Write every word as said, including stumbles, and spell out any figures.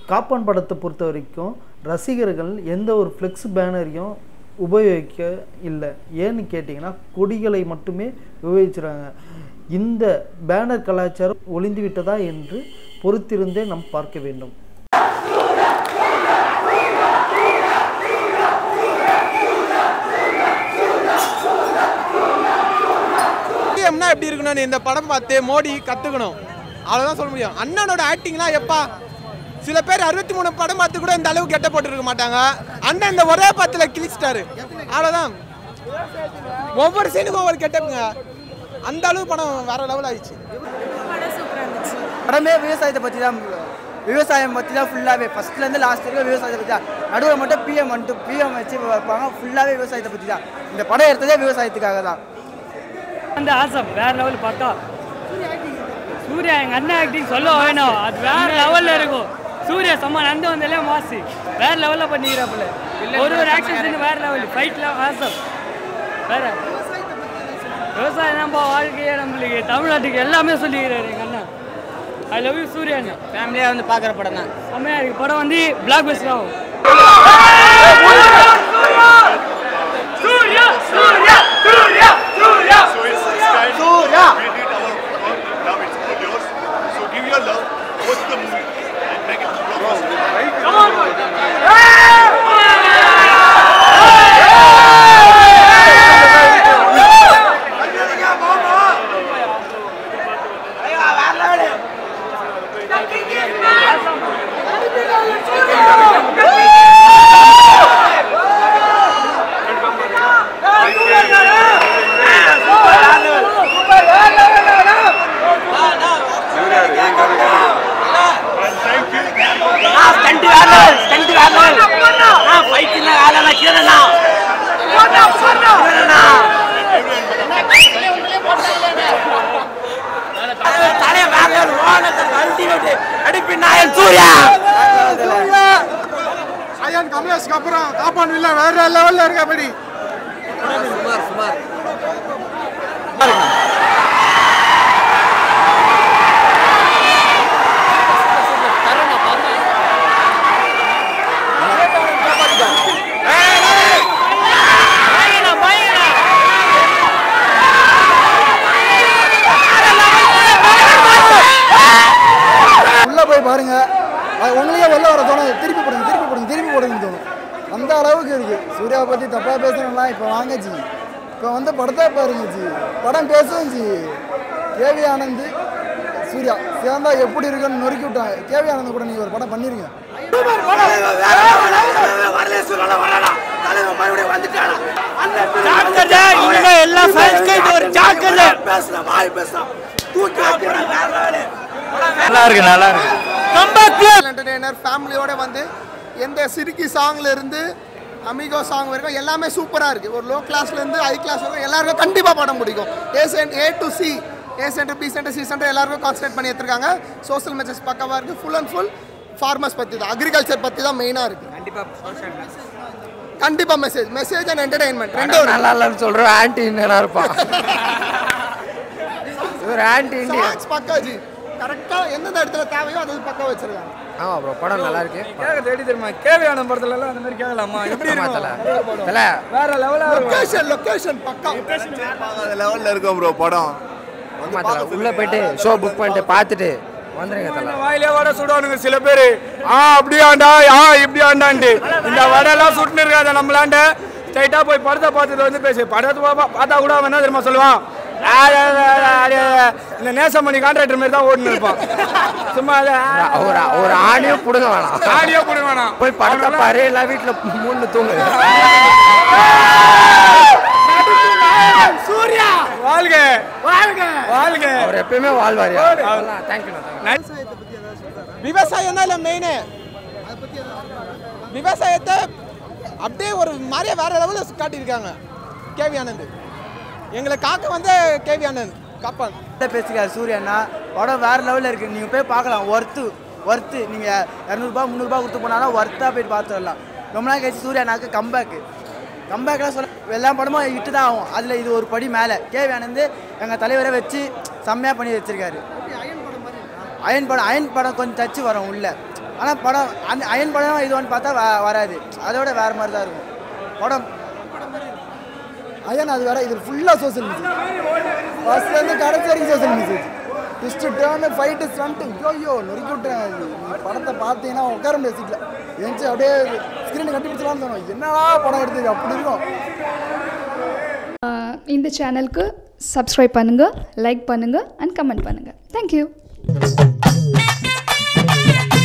காப்பான் படத்தை பொறுத்த வரைக்கும் ரசிகர்கள் எந்த ஒரு ஃப்ளெக்ஸ் பேனரையும் உபயோகிக்க இல்லை. ஏன்னு கேட்டிங்கன்னா கொடிகளை மட்டுமே உபயோகிச்சுறாங்க. இந்த பேனர் கலாச்சாரம் ஒளிந்து விட்டதா என்று பொறுத்திருந்தே நாம் பார்க்க வேண்டும். எப்படி இருக்கணும் இந்த படம் பார்த்து மோடி கற்றுக்கணும், அவ்வளோதான் சொல்ல முடியும். அண்ணனோட ஆக்டிங்லாம் எப்பா சில பேர் அறுபத்தி மூணு படம் பார்த்து கூட இந்த அளவுக்கு கெட்ட போட்டுருக்க மாட்டாங்க. அண்ணன் இந்த ஒரே பத்தில் கிழிச்சிட்டாரு, அவ்வளோதான். ஒவ்வொரு சீனுக்கும் ஒவ்வொரு கெட்டப்புங்க, அந்த அளவு படம் வேற லெவல் ஆயிடுச்சு. படமே விவசாயத்தை பற்றி தான், விவசாயம் பற்றி தான் ஃபுல்லாகவே ஃபஸ்ட்லேருந்து லாஸ்ட் வரைக்கும் விவசாயத்தை பற்றி தான். நடுவில் மட்டும் பிஎம் வந்துட்டு பிஎம் வச்சு வைப்பாங்க, ஃபுல்லாகவே விவசாயத்தை பற்றி தான். இந்த படம் எடுத்ததே விவசாயத்துக்காக தான். அந்த ஆசம் வேற லெவல் பார்த்தா சூர்யா எங்கள் அண்ணன் ஆக்டிங் சொல்ல வேணும், அது வேற லெவலில் இருக்கும். சூர்யா செம்ம நந்து வந்தாலே மாசி வேற லெவலில் பண்ணிக்கிறாப்புல. ஒரு ஒரு ஆக்ஷன் வேற லெவல், ஃபைட்லாம் ஆசம் வேற. விவசாயம் நம்ம வாழ்க்கையே நம்மளுக்கு தமிழ்நாட்டுக்கு எல்லாமே சொல்லிக்கிறாரு எங்கள் அண்ணன். ஐ லவ் யூ சூர்யா அண்ணா. ஃபேமிலியாக வந்து பார்க்குற படம் தான், செம்மையாக இருக்குது. படம் வந்து பிளாக் பஸ்டர் ஆகும். Suriya, Suriya, Suriya, Suriya. So it's this time Suriya. We did our work. Now it's all yours. So give your love, watch the movie, and make it blockbuster. Come on, Ayan Kamlesh Kapura, Kaappaan villa வேற லெவல்ல இருக்கு. அப்படி சுமார் சுமார் உள்ள போய் பாருங்க, உங்களையே வெளில வர தோணும், திருப்பி போடுங்க திருப்பி போடுங்க திருப்பி போடுங்கன்னு தோணும். அந்த அளவுக்கு இருக்குது. சூர்யாவை பற்றி தப்பாக பேசணும்லாம் இப்போ வாங்க ஜி, இப்போ வந்து படத்தை பாருங்க ஜி, படம் பேசும் ஜி. கேவி ஆனந்த் சூர்யா சேர்ந்தா எப்படி இருக்குன்னு நொறுக்கி விட்டாங்க. கேவி ஆனந்த் கூட நீங்கள் ஒரு படம் பண்ணிருங்க. நல்லா இருக்கு நல்லா இருக்கு. என்டர்டெய்னர் ஃபேமிலியோட வந்து எந்த சிரிக்கி சாங்ல இருந்து அமிகோ சாங் வரைக்கும் எல்லாமே சூப்பராக இருக்குது. ஒரு லோ கிளாஸ்லேருந்து ஹை கிளாஸ் வரைக்கும் எல்லாருக்கும் கண்டிப்பாக படம் பிடிக்கும். A cent A to C, A center B center C center எல்லாருக்கும் கான்சன்ட்ரேட் பண்ணி எடுத்துருக்காங்க. சோஷியல் மெசேஜ் பக்கவாக இருக்குது. ஃபுல் அண்ட் ஃபுல் ஃபார்மர்ஸ் பற்றி தான், அக்ரிகல்ச்சர் பற்றி தான் மெயினாக இருக்குது. கண்டிப்பாக கண்டிப்பாக மெசேஜ் மெசேஜ் அண்ட் என்டர்டெயின்மெண்ட் ரெண்டும் நல்லா இல்லைன்னு சொல்கிறோம். ஆன்டி இந்தியனா இருப்பான் ஒரு ஆன்டி இந்தியன் பக்கா ஜி. கரெக்டாக எந்தெந்த இடத்துல தேவையோ அது பக்கம் வச்சிருக்காங்க. ஆமாம் ப்ரோ, படம் நல்லா இருக்கு. கேட்க தேடி தெரியுமா கேவியான படத்துல எல்லாம் அந்த மாதிரி கேட்கலாமா? எப்படி வேற லெவலா லொகேஷன் லொகேஷன் பக்கா லெவல்ல இருக்கும் ப்ரோ படம். உள்ள போயிட்டு ஷோ புக் பண்ணிட்டு பார்த்துட்டு வந்துருங்க தல. வாயிலே வடை சுடுவானுங்க சில பேர். ஆ அப்படியாண்டா, ஆ இப்படியாண்டான்ட்டு இந்த வடையெல்லாம் சுட்டுன்னு இருக்காத நம்மளாண்ட. ஸ்ட்ரைட்டா போய் படத்தை பார்த்துட்டு வந்து பேசு. படத்தை பார்த்தா கூட அவன் என்ன தெரியுமா சொல்லுவான், இந்த நேசமணி கான்ட்ராக்டர் மாதிரி தான் ஓடுன்னு இருப்பான். சும்மா ஒரு ஒரு ஆடியோ புடுங்க வேணாம், ஆடியோ புடுங்க வேணாம், போய் படத்தை பாரு. எல்லாம் வீட்டில் மூணு தூங்கு. சூர்யா வாழ்க வாழ்க வாழ்க. அவர் எப்பயுமே வாழ்வாரியா. தேங்க்யூ. விவசாயம் தான் இல்லை மெயினு. விவசாயத்தை அப்படியே ஒரு மாதிரியே வேற லெவலில் காட்டியிருக்காங்க. கேவி ஆனந்த் எங்களை காக்க வந்து கேவி ஆனந்த் காப்பான் பேசுகிறார் சூர்யாண்ணா. படம் வேறு லெவலில் இருக்குது, நீங்கள் போய் பார்க்கலாம். ஒர்த்து ஒர்த்து நீங்கள் இரநூறுபா முந்நூறுபா கொடுத்து போனாலும் ஒர்த்தாக போய் பார்த்து வரலாம். ரொம்ப நாள் கழிச்சு சூர்யாண்ணாக்கு கம்பேக்கு கம்பேக்கெலாம் சொல்ல எல்லா படமும் இட்டு தான் ஆகும். அதில் இது ஒரு படி மேலே. கேவி ஆனந்த் எங்கள் தலைவரை வச்சு செம்மையாக பண்ணி வச்சுருக்காரு. அயன் படம் அயன் படம் கொஞ்சம் தச்சு வரும் உள்ள. ஆனால் படம் அந்த அயன் படம் இது ஒன்று பார்த்தா வ வராது அதோட வேறு மாதிரி தான் இருக்கும் படம். அயன் அது வேற, இது ஃபுல்லாக சோசியல் மெசேஜ், ஃபர்ஸ்ட்லேருந்து கடைசி வரைக்கும் social message. Twist turn fight stunt ஐயோ நொறுக்கி விட்டுறேன். படத்தை பார்த்தீங்கன்னா உட்கார முடியாது சீட்டில், எந்திச்சு அப்படியே ஸ்க்ரீனை கட்டிப்பிடிச்சலாம்னு தோணும். என்னடா படம் எடுத்தது அப்படி இருக்கும். இந்த சேனலுக்கு சப்ஸ்கிரைப் பண்ணுங்கள், லைக் பண்ணுங்கள் அண்ட் கமெண்ட் பண்ணுங்கள். தேங்க்யூ.